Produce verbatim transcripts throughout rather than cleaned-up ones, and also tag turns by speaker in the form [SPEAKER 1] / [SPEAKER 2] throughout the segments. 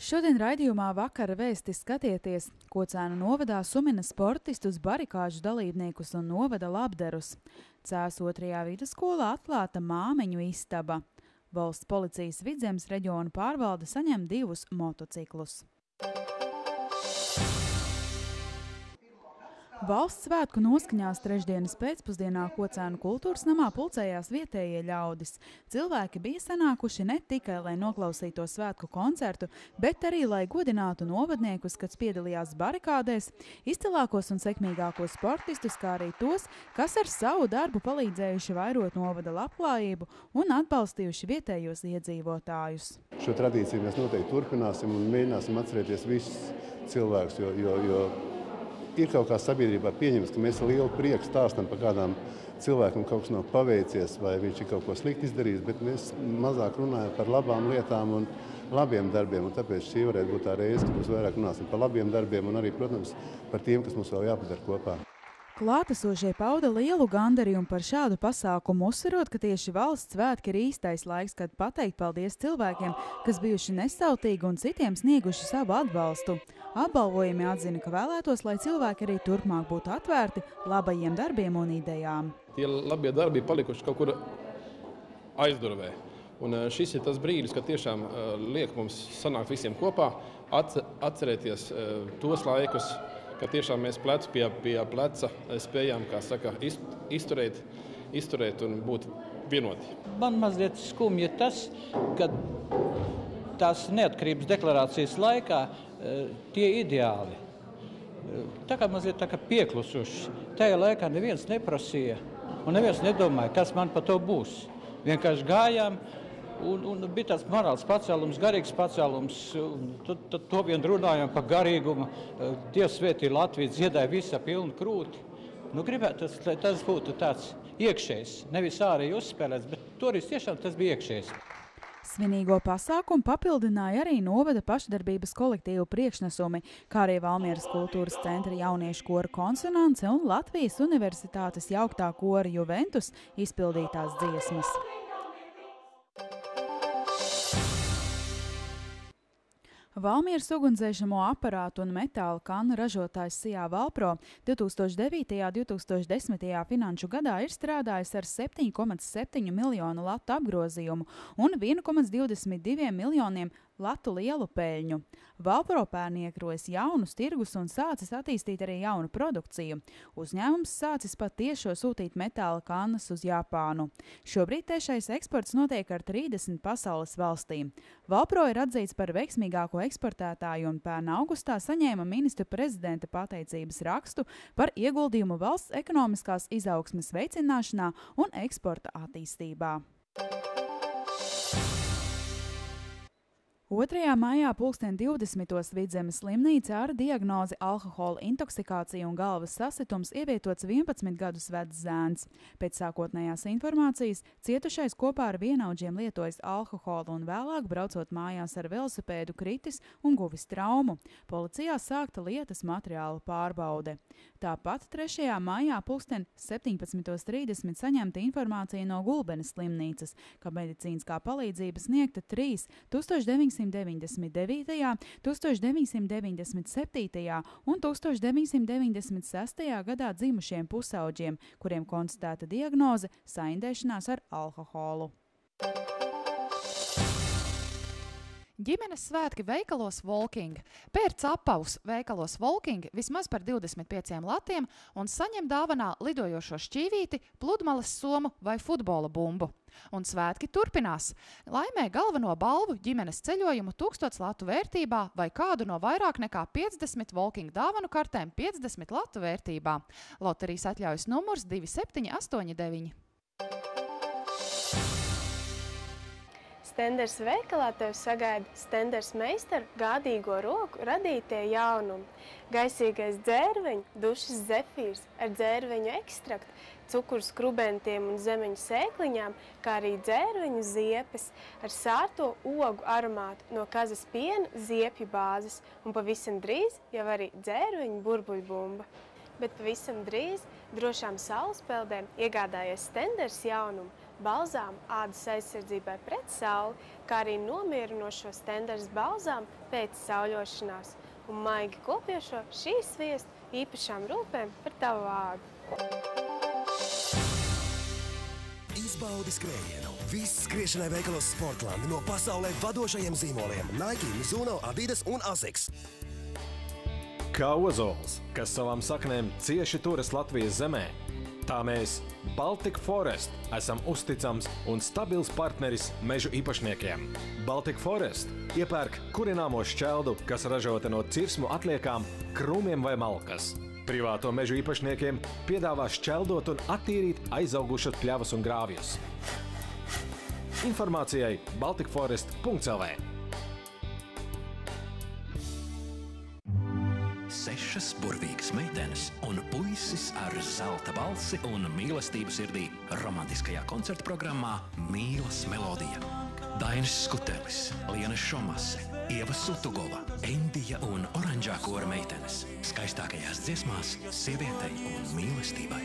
[SPEAKER 1] Šodien raidījumā Vakara vēsti skatieties, Kocēnu novadā sumina sportistus, barikāžu dalībniekus un novada labdarus. Cēs otrajā vidusskolā atklāta māmiņu istaba. Valsts policijas Vidzemes reģiona pārvalde saņem divus motociklus. Valsts svētku noskaņās trešdienas pēcpusdienā Kocēnu kultūras namā pulcējās vietējie ļaudis. Cilvēki bija sanākuši ne tikai, lai noklausītos svētku koncertu, bet arī, lai godinātu novadniekus, kas piedalījās barikādēs, izcilākos un sekmīgākos sportistus, kā arī tos, kas ar savu darbu palīdzējuši vairot novada labklājību un atbalstījuši vietējos iedzīvotājus.
[SPEAKER 2] Šo tradīciju mēs noteikti turpināsim un mēģināsim atcerēties visus cilvēkus, jo, jo, jo ir kaut kā sabiedrībā pieņems, ka mēs ar lielu prieku stāstam par kādām cilvēkam kaut kas nav paveicies vai viņš ir kaut ko slikti izdarījis, bet mēs mazāk runājam par labām lietām un labiem darbiem. Un tāpēc šī varētu būt tā reize, ka mēs vairāk runāsim par labiem darbiem un arī, protams, par tiem, kas mums vēl jāpadara kopā.
[SPEAKER 1] Klātesošie pauda lielu gandarījumu par šādu pasākumu, uzsverot, ka tieši valsts svētki ir īstais laiks, kad pateikt paldies cilvēkiem, kas bijuši nesautīgi un citiem snieguši savu atbalstu. Apbalvojumi atzina, ka vēlētos, lai cilvēki arī turpmāk būtu atvērti labajiem darbiem un idejām.
[SPEAKER 3] Tie labie darbi ir palikuši kaut kur aizdurvē. Un šis ir tas brīdis, kad tiešām liek mums sanākt visiem kopā, atcerēties tos laikus, ka tiešām mēs plecu pie, pie pleca spējām, kā saka, izturēt, izturēt un būt vienoti.
[SPEAKER 4] Man mazliet skumji ir tas, ka tās neatkarības deklarācijas laikā tie ideāli tā kā mazliet tā kā pieklusuši. Tajā laikā neviens neprasīja un neviens nedomāja, kas man par to būs. Vienkārši gājām. Un, un bija tāds morāls pacēlums, garīgs pacēlums, tad, tad to vien runājām par garīgumu. Dievs svētī Latviju, dziedāja visā pilnu krūti. Nu, gribētu, lai tas būtu tāds iekšējs, nevis ārēji uzspēlēts, bet toreiz tiešām tas bija iekšējs.
[SPEAKER 1] Svinīgo pasākumu papildināja arī novada pašdarbības kolektīvu priekšnesumi, kā arī Valmieras kultūras centra jauniešu kora Konsonance un Latvijas universitātes jauktā kora Juventus izpildītās dziesmas. Valmieras ugunsdzēšamo aparātu un metāla kannu ražotājs Sijā Valpro divi tūkstoši devītajā un divi tūkstoši desmitajā finanšu gadā ir strādājis ar septiņu komats septiņu miljonu latu apgrozījumu un vienu komats divdesmit diviem miljoniem latu lielu peļņu. Valpro pērn iekrojas jaunus tirgus un sācis attīstīt arī jaunu produkciju. Uzņēmums sācis pat tiešo sūtīt metāla kannas uz Japānu. Šobrīd tiešais eksports notiek ar trīsdesmit pasaules valstīm. Valpro ir atzīts par veiksmīgāko eksportētāju un pērn augustā saņēma ministra prezidenta pateicības rakstu par ieguldījumu valsts ekonomiskās izaugsmes veicināšanā un eksporta attīstībā. otrajā maijā pulksten divdesmitos Vidzemes slimnīcā ar diagnozi alkohola intoksikācija un galvas sasitums ievietots vienpadsmit gadus vecs zēns. Pēc sākotnējās informācijas cietušais kopā ar vienaudžiem lietojis alkoholu un vēlāk, braucot mājās ar velosipēdu, kritis un guvis traumu. Policijā sākta lietas materiāla pārbaude. Tāpat trešajā maijā pulksten septiņpadsmitos trīsdesmit saņemta informācija no Gulbenes slimnīcas, ka medicīniskā palīdzība sniegta trīs tūkstoš deviņsimt deviņdesmit devītajā, tūkstoš deviņsimt deviņdesmit septītajā un tūkstoš deviņsimt deviņdesmit sestajā gadā dzimušiem pusauģiem, kuriem konstatēta diagnoze saindēšanās ar alkoholu.
[SPEAKER 5] Ģimenes svētki veikalos Walking. Pērc apavus veikalos Walking vismaz par divdesmit pieciem latiem un saņem dāvanā lidojošo šķīvīti, pludmales somu vai futbola bumbu. Un svētki turpinās. Laimē galveno balvu ģimenes ceļojumu tūkstots latu vērtībā vai kādu no vairāk nekā piecdesmit Walking dāvanu kartēm piecdesmit latu vērtībā. Loterijas atļaujas numurs divi septiņi astoņi deviņi.
[SPEAKER 6] Stenders veikalā tev sagaida Stenders meistaru gādīgo roku radītie jaunumi. Gaisīgais dzērveņu, dušas zefīrs ar dzērveņu ekstraktu, cukuru skrubentiem un zemeņu sēkliņām, kā arī dzērveņu ziepes ar sārto ogu aromātu no kazas piena ziepju bāzes un pavisam drīz jau arī dzērveņu burbuļbumba. Bet pavisam drīz drošām saules peldēm iegādājies Stenders jaunumu balzām ādas aizsardzībai pret sauli, kā arī nomierinošo Stenders balzām pēc sauļošanās un maigi kopiešo šīs sviestu īpašām rūpēm par tavu ādu.
[SPEAKER 7] Izbaudi skrējienu. Viss skriešanai veikalos Sportland no pasaulē vadošajiem zīmoliem Nike, Mizuno, Adidas un Asics.
[SPEAKER 8] Kā ozols, kas savām saknēm cieši turas Latvijas zemē, tā mēs, Baltic Forest, esam uzticams un stabils partneris mežu īpašniekiem. Baltic Forest iepērk kurināmo šķeldu, kas ražota no cirsmu atliekām, krūmiem vai malkas. Privāto mežu īpašniekiem piedāvā šķeldot un attīrīt aizaugušas pļavas un grāvjus. Informācijai baltic forest punkts l v.
[SPEAKER 9] Sešas burvīgas meitenes un puisis ar zelta balsi un mīlestību sirdī romantiskajā koncerta programmā Mīlas melodija. Dainis Skutelis, Liena Šomase, Ieva Sutugova, Endija un oranžā kora meitenes. Skaistākajās dziesmās sievietei un mīlestībai.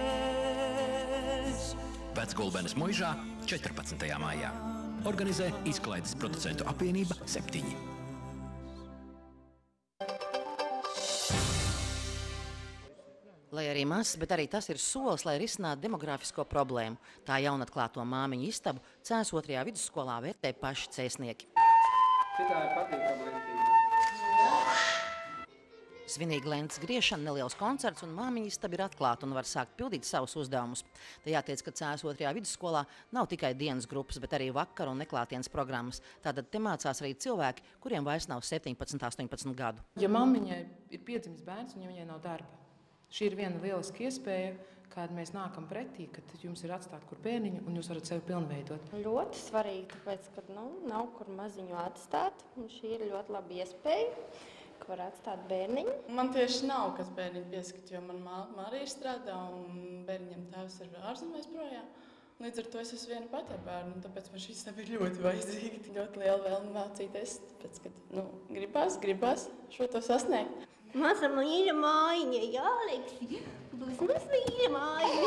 [SPEAKER 9] Vecgulbenes Muižā četrpadsmitajā maijā. Organizē izklaides producentu apvienība septiņi.
[SPEAKER 10] Lai arī mazs, bet arī tas ir solis, lai risinātu demografisko problēmu. Tā jaunatklāto māmiņu istabu Cēs otrajā vidusskolā vērtē paši cēsnieki. Svinīgi lentes griešana, neliels koncerts un māmiņu istaba ir atklāta un var sākt pildīt savus uzdevumus. Te jātiec, ka Cēs otrajā vidusskolā nav tikai dienas grupas, bet arī vakara un neklātienes programmas. Tātad te mācās arī cilvēki, kuriem vairs nav septiņpadsmit, astoņpadsmit gadu.
[SPEAKER 11] Ja mammiņai ir piedzimis bērns un ja viņai nav darba, šī ir viena lieliska iespēja, kad mēs nākam pretī, kad jums ir atstāt kur bērniņu un jūs varat sevi pilnveidot.
[SPEAKER 12] Ļoti svarīgi, tāpēc, ka nu, nav kur maziņu atstāt. Un šī ir ļoti laba iespēja, ka var atstāt bērniņu.
[SPEAKER 13] Man tieši nav, kas bērniņu pieskat, jo man Marija strādā un bērniņam tēvs ir ārzemēs projām. Līdz ar to es esmu viena pati ar bērnu, tāpēc man šī istaba ir ļoti vajadzīga. Ļoti liela vēlme mācīties, tāpēc, ka nu, gribās, gribās šo to sasniegt.
[SPEAKER 12] Maza mīļa mājiņa, jā, Aleksi, būs mums mīļa mājiņa.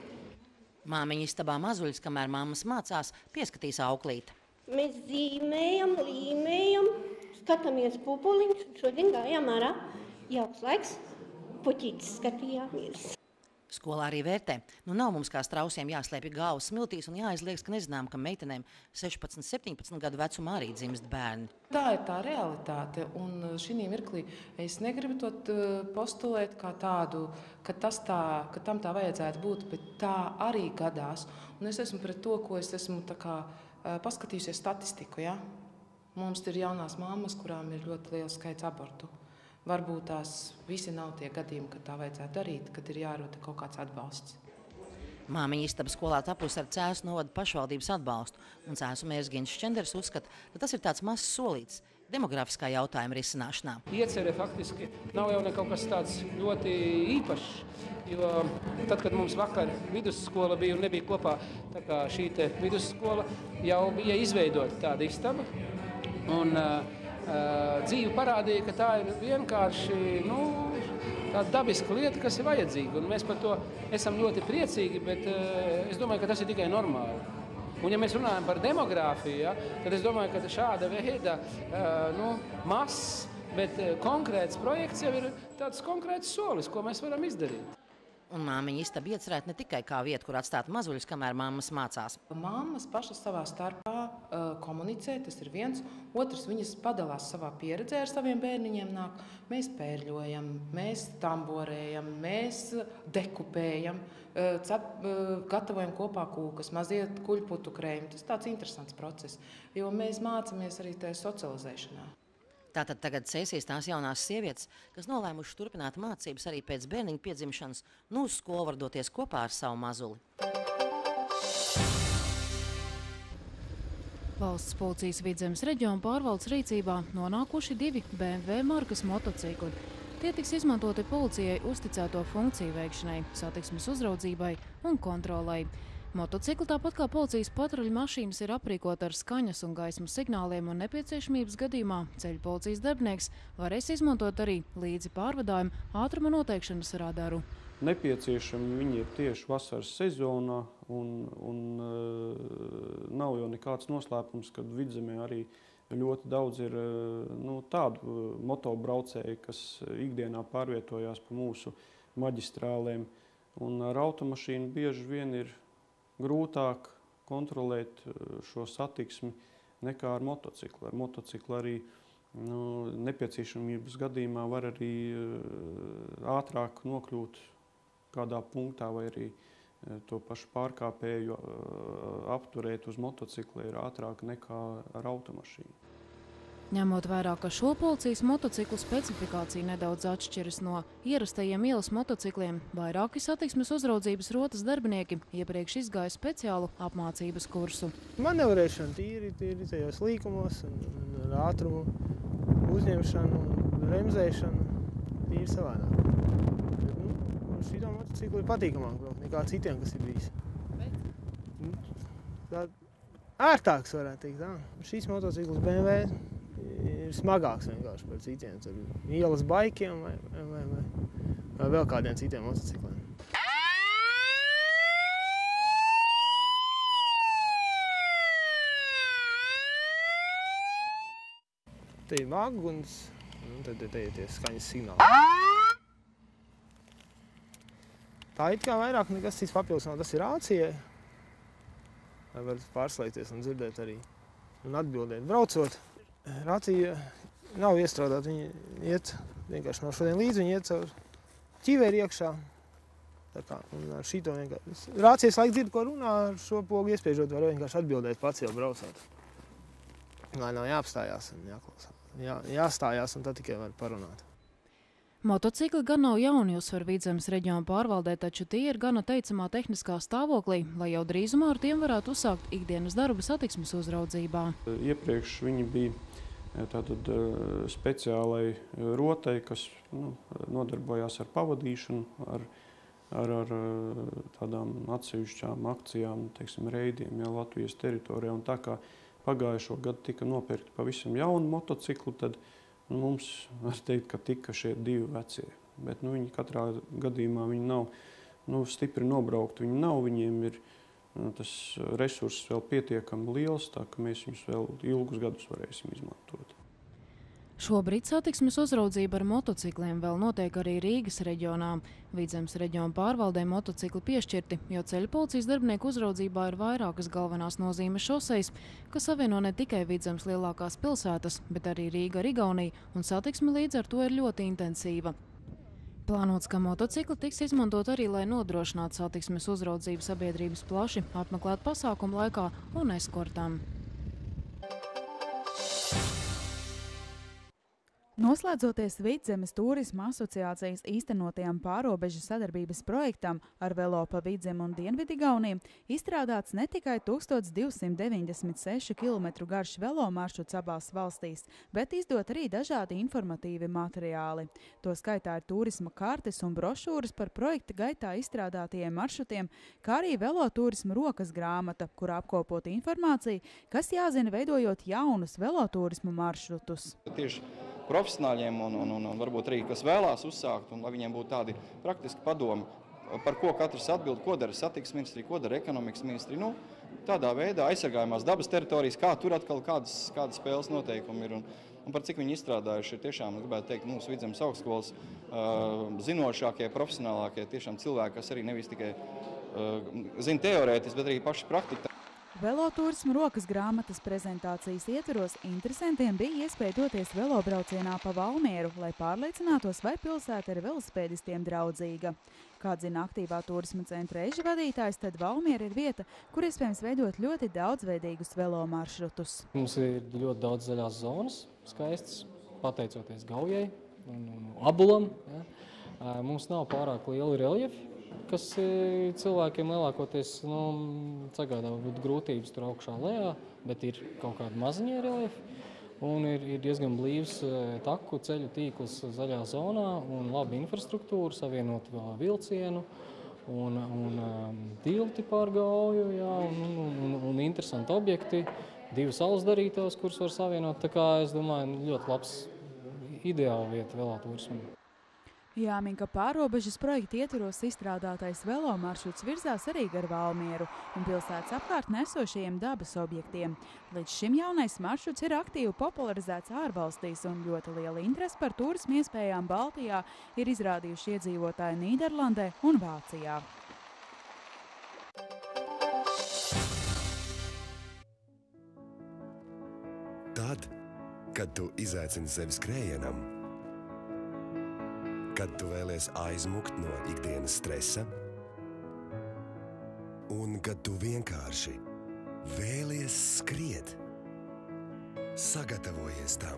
[SPEAKER 10] Māmiņa istabā mazuļs, kamēr mammas mācās, pieskatīs auklīti.
[SPEAKER 12] Mēs zīmējam, līmējam, skatāmies pupuliņus, un šodien gājām ārā. Jauks laiks, puķītis skatījāmies.
[SPEAKER 10] Skolā arī vērtē. Nu nav mums kā strausiem jāslēpj galvas smiltīs un jāizlieks, ka nezinām, ka meitenēm sešpadsmit, septiņpadsmit gadu vecumā arī dzimst bērni.
[SPEAKER 11] Tā ir tā realitāte, un šī mirklī es negribu to postulēt kā tādu, ka, tas tā, ka tam tā vajadzētu būt, bet tā arī gadās. Un es esmu pret to, ko es esmu tā kā paskatījusies statistiku. Ja? Mums ir jaunās mammas, kurām ir ļoti liels skaits abortu. Varbūt tās visi nav tie gadījumi, kad tā vajadzētu darīt, kad ir jārota kaut kāds atbalsts.
[SPEAKER 10] Māmiņa istaba skolā tapusi ar Cēsu novada pašvaldības atbalstu, un Cēsu mērs Gints Šķenders uzskata, ka tas ir tāds mazs solīts demografiskā jautājuma risināšanā.
[SPEAKER 3] Iecerē faktiski nav jau ne kaut kas tāds ļoti īpašs, jo tad, kad mums vakar vidusskola bija un nebija kopā, tā kā šī te vidusskola jau bija izveidota tāda istaba, un uh, Uh, dzīve parādīja, ka tā ir vienkārši nu, tāda dabiska lieta, kas ir vajadzīga. Un mēs par to esam ļoti priecīgi, bet uh, es domāju, ka tas ir tikai normāli. Un ja mēs runājam par demogrāfiju, ja, tad es domāju, ka šāda veida uh, nu, mazs, bet uh, konkrēts projekts jau ir tāds konkrēts solis, ko mēs varam izdarīt.
[SPEAKER 10] Un māmiņa istaba iecerēta ne tikai kā vieta, kur atstāt mazuļus, kamēr mammas mācās.
[SPEAKER 11] Mammas pašas savā starpā uh, komunicē, tas ir viens. Otrs, viņas padalās savā pieredzē ar saviem bērniņiem nāk. Mēs pērļojam, mēs tamborējam, mēs dekupējam, uh, cep, uh, gatavojam kopā kūkas, mazie kuļputu krējumi. Tas tāds interesants process, jo mēs mācamies arī tajā socializēšanā.
[SPEAKER 10] Tātad tagad cēsīs tās jaunās sievietes, kas nolēmuši turpināt mācības arī pēc bērniņa piedzimšanas, nu uz skolu var doties kopā ar savu mazuli.
[SPEAKER 1] Valsts policijas Vidzemes reģiona pārvaldes rīcībā nonākuši divi B M W markas motocikli. Tie tiks izmantoti policijai uzticēto funkciju veikšanai, satiksmes uzraudzībai un kontrolai. Motocikli, tāpat kā policijas patruļu mašīnas, ir aprīkota ar skaņas un gaismas signāliem un nepieciešamības gadījumā ceļu policijas darbinieks varēs izmantot arī līdzi pārvadājumu ātruma noteikšanas radaru.
[SPEAKER 14] Nepieciešami viņi ir tieši vasaras sezonā Un, un nav jau nekāds noslēpums, kad Vidzemē arī ļoti daudz ir nu, tādu motobraucēju, kas ikdienā pārvietojās pa mūsu maģistrālēm. Un ar automašīnu bieži vien ir grūtāk kontrolēt šo satiksmi nekā ar motociklu. Ar motociklu arī nu, nepieciešamības gadījumā var arī ātrāk nokļūt kādā punktā vai arī to pašu pārkāpēju apturēt uz motocikla ir ātrāk nekā ar automašīnu.
[SPEAKER 15] Ņemot vērā, ka šo policijas motociklu specifikācija nedaudz atšķiras no ierastajiem ielas motocikliem, vairāki satiksmes uzraudzības rotas darbinieki iepriekš izgāja speciālu apmācības kursu.
[SPEAKER 16] Manevrēšana tīri, tīri tajos līkumos, un, un ātrumu uzņemšanu, remzēšanu tīri savādāk. Šitā motocikla ir patīkamāk braukt nekā citiem, kas ir bijis. Tā ērtāks varētu teikt, tā. Šīs motociklas B M W ir smagāks vienkārši par citiem. Tur ielas baikiem vai, vai, vai, vai vēl kādiem citiem motocikliem. Te ir vaguns, un tad te ir tie skaņas signāli. Tā it kā vairāk nekas cits papildus nav, tas ir rācijai. Lai var pārslēgties un dzirdēt arī un atbildēt. Braucot, rācija nav iestrādāta, viņa iet vienkārši no šodien līdz, viņa iet caur ķiveri iekšā. Tā kā, un ar šito vienkārši. Rācijas laik dzird, ko runā, ar šo pogu iespiežot var vienkārši atbildēt pats jau braucot. Lai nav jāapstājās un jāklausās. Jā, jāstājās un tad tikai var parunāt.
[SPEAKER 15] Motocikli gan nav jauni, uzsver Vidzemes reģiona pārvaldē, taču tie ir gana teicamā tehniskā stāvoklī, lai jau drīzumā ar tiem varētu uzsākt ikdienas darbu satiksmes uzraudzībā.
[SPEAKER 14] Iepriekš viņi bija tātad speciālai rotai, kas nu, nodarbojās ar pavadīšanu, ar, ar, ar tādām atsevišķām akcijām, teiksim, reidiem, ja, Latvijas teritorijā. Un tā kā pagājušo gadu tika nopirkti pavisam jaunu motociklu, tad mums var teikt, ka tika šie divi vecie, bet nu, viņi katrā gadījumā viņi nav nu, stipri nobraukti. Viņi nav, viņiem ir nu, tas resurss vēl pietiekami liels, tā ka mēs viņus vēl ilgus gadus varēsim izmantot.
[SPEAKER 15] Šobrīd satiksmes uzraudzība ar motocikliem vēl notiek arī Rīgas reģionā. Vidzemes reģiona pārvaldē motocikli piešķirti, jo ceļu policijas darbinieku uzraudzībā ir vairākas galvenās nozīmes šoseis, kas savieno ne tikai Vidzemes lielākās pilsētas, bet arī Rīga ar Igauniju, un satiksme līdz ar to ir ļoti intensīva. Plānots, ka motocikli tiks izmantot arī, lai nodrošinātu satiksmes uzraudzību sabiedrības plaši, apmeklēt pasākumu laikā un eskortām.
[SPEAKER 1] Noslēdzoties Vidzemes turisma asociācijas īstenotajam pārobežu sadarbības projektam ar velo pa Vidzemi un Dienvidigauniju, izstrādāts ne tikai tūkstoš divsimt deviņdesmit seši kilometru garš velo maršruts abās valstīs, bet izdot arī dažādi informatīvi materiāli. To skaitā ir turisma kartes un brošūras par projekta gaitā izstrādātajiem maršrutiem, kā arī velo turisma rokas grāmata, kur apkopot informāciju, kas jāzina veidojot jaunus velo turisma maršrutus.
[SPEAKER 17] Tieši profesionāļiem un, un, un, un varbūt arī, kas vēlās uzsākt, un lai viņiem būtu tādi praktiski padomi, par ko katrs atbild, ko dara satiksmes ministrija, ko dara ekonomikas ministrija. Nu, tādā veidā aizsargājumās dabas teritorijas, kā tur atkal kādas, kādas spēles noteikumi ir un, un par cik viņi izstrādājuši ir tiešām, gribētu teikt, mūsu Vidzemes augstskolas uh, zinošākie, profesionālākie tiešām cilvēki, kas arī nevis tikai uh, zina teorētiski, bet arī paši praktikā.
[SPEAKER 1] Veloturisma rokas grāmatas prezentācijas ietveros interesantiem bija iespēja doties velobraucienā pa Valmieru, lai pārliecinātos, vai pilsēta ir velosipēdistiem draudzīga. Kā zina aktīvā turisma centra Eža vadītājs, tad Valmiera ir vieta, kur iespējams veidot ļoti daudzveidīgus velo maršrutus.
[SPEAKER 18] Mums ir ļoti daudz zaļās zonas, skaistas, pateicoties Gaujai un, un Abulam. Ja. Mums nav pārāk lieli reljefi, kas cilvēkiem lielākoties nu, sagādā grūtības tur augšā lejā, bet ir kaut kādi maziņie reljefi. Un ir, ir diezgan blīvs taku ceļu tīkls zaļā zonā un laba infrastruktūra, savienot vilcienu un, un tilti pār Gauju, jā, un, un, un, un interesanti objekti, divi saules darītavas, kurus var savienot. Tā kā es domāju, ļoti labs ideāla vieta veloturismam.
[SPEAKER 1] Jāmin, ka pārrobežas projekta ietvaros izstrādātais velo maršruts virzās arī gar Valmieru un pilsētas apkārtnē esošajiem dabas objektiem. Līdz šim jaunais maršruts ir aktīvi popularizēts ārvalstīs un ļoti liela interese par turismu iespējām Baltijā ir izrādījuši iedzīvotāji Nīderlandē un Vācijā.
[SPEAKER 7] Tad, kad tu izaicini sevi skrējienam, kad tu vēlies aizmukt no ikdienas stresa, un kad tu vienkārši vēlies skriet, sagatavojies tam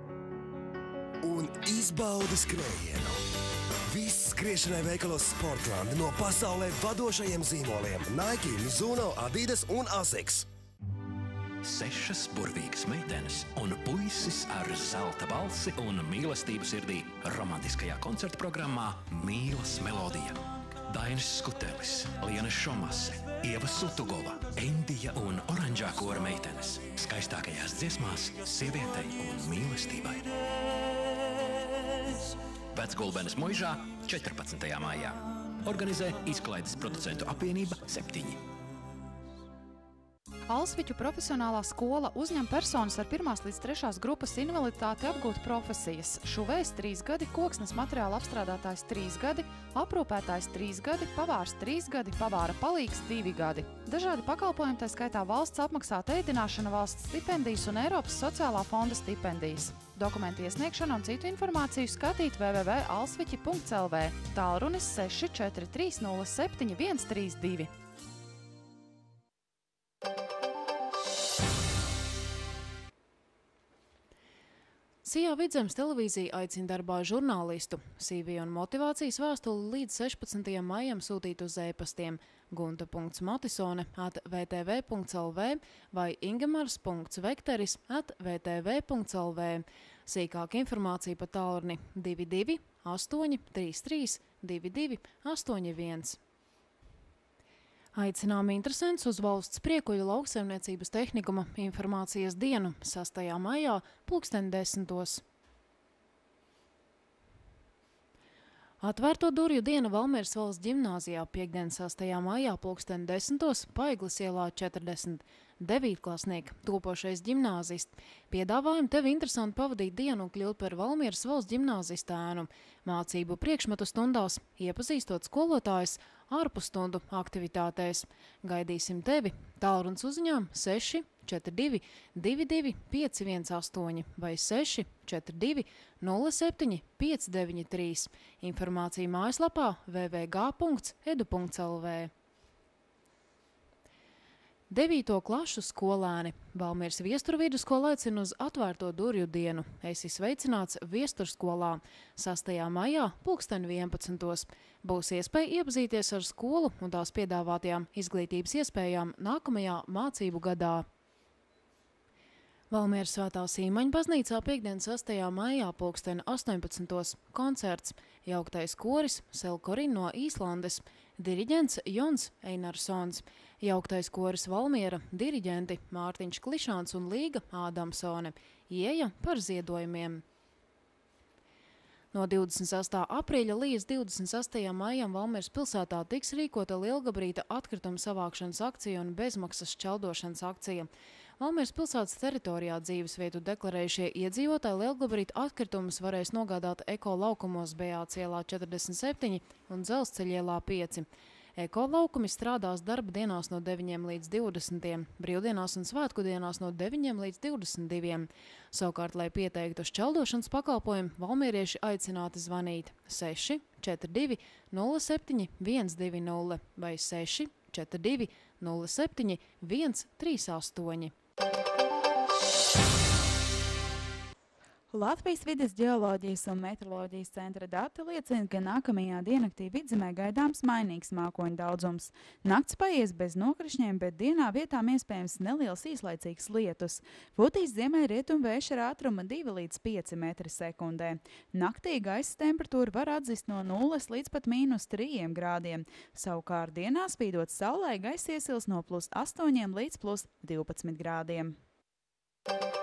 [SPEAKER 7] un izbaudi skrējienu. Viss skriešanai veikalos Sportland no pasaulē vadošajiem zīmoliem Nike, Mizuno, Adidas un Asics.
[SPEAKER 9] Sešas burvīgas meitenes un puisis ar zelta balsi un mīlestību sirdī romantiskajā koncerta programmā Mīlas melodija. Dainis Skutelis, Liena Šomase, Ieva Sutugova, Endija un oranžā kora meitenes. Skaistākajās dziesmās sievietei un mīlestībai. Vecgulbenes Muižā četrpadsmitajā maijā. Organizē izklaides producentu apvienība septiņi.
[SPEAKER 5] Alsviķu profesionālā skola uzņem personas ar pirmās līdz trešās grupas invaliditāti apgūt profesijas. Šuvēs trīs gadi, koksnes materiāla apstrādātājs trīs gadi, aprūpētājs trīs gadi, pavārs trīs gadi, pavāra palīgs divi gadi. Dažādi pakalpojumi, tā skaitā valsts apmaksāta ēdināšana, valsts stipendijas un Eiropas sociālā fonda stipendijas. Dokumentu iesniegšanu un citu informāciju skatīt w w w punkt alsviķi punkt l v. Tālrunis seši četri trīs nulle septiņi viens trīs divi.
[SPEAKER 15] Sijā Vidzemes televīzija aicina darbā žurnālistu. C V un motivācijas vēstuli līdz sešpadsmitajam maijam sūtīt uz e-pastiem gunta punkts matisone at v t v punkts l v vai ingemars punkts vekteris at v t v punkts l v. Sīkāka informācija pa tālruni divi divi astoņi trīs trīs divi divi astoņi viens. Aicinām interesants uz valsts priekuļu lauksaimniecības tehnikuma informācijas dienu sastajā maijā pulksten desmitos. Atvērto durvju diena Valmieras valsts ģimnāzijā piekdien sastajā maijā pulksten desmitos Paiglas ielā četrdesmit. Devītklasnieki, topošais ģimnāzists. Piedāvājam tev interesanti pavadīt dienu un kļūt par Valmieras valsts ģimnāzistēnu. Mācību priekšmetu stundās, iepazīstot skolotājus ārpusstundu aktivitātēs. Gaidīsim tevi. Tālrunis uzziņām seši četri divi divi divi pieci viens astoņi vai seši četri divi nulle septiņi pieci deviņi trīs. Informācija mājaslapā w w w punkts edu punkts l v. Devīto klašu skolēni. Valmieras Viesturu vidusskola aicina uz atvērto durvju dienu. Esi sveicināts Viesturskolā. sastajā maijā pulksten vienpadsmitos. Būs iespēja iepazīties ar skolu un tās piedāvātajām izglītības iespējām nākamajā mācību gadā. Valmieras Svētā Sīmaņa baznīcā piekdien sastajā maijā pulksten astoņpadsmitos koncerts. Jauktais koris Selkorin no Īslandes, diriģents Jons Einarsons. Jauktais koris Valmiera, diriģenti Mārtiņš Klišāns un Līga Ādamsone. Ieja par ziedojumiem. No divdesmit sastā aprīļa līdz divdesmit sastajam maijam Valmieras pilsētā tiks rīkota lielgabarīta atkrituma savākšanas akcija un bezmaksas šķeldošanas akcija. Valmieras pilsētas teritorijā dzīvesvietu deklarējušie iedzīvotāji lielgabarīta atkritumus varēs nogādāt Eko laukumos Bejāts ielā četrdesmit septiņi un Dzelzceļa ielā pieci. Eko laukumi strādās darba dienās no deviņiem līdz divdesmitiem, brīvdienās un svētku dienās no deviņiem līdz divdesmit diviem. Savukārt, lai pieteiktu šķeldošanas pakalpojumu, valmierieši aicināti zvanīt seši četri divi nulle septiņi viens divi nulle vai seši četri divi nulle septiņi viens trīs astoņi.
[SPEAKER 1] Latvijas vides ģeoloģijas un meteoroloģijas centra dati liecina, ka nākamajā diennaktī Vidzemē gaidāms mainīgs mākoņu daudzums. Nakts paies bez nokrišņiem, bet dienā vietām iespējams neliels īslaicīgs lietus. Putīs ziemeļrietumu vējš ar ātrumu divi līdz pieci metri sekundē. Naktī gaisa temperatūra var atzist no nulles līdz pat mīnus trījiem grādiem. Savukārt dienā spīdot saulē gaisa iesils no plus astoņiem līdz plus divpadsmit grādiem.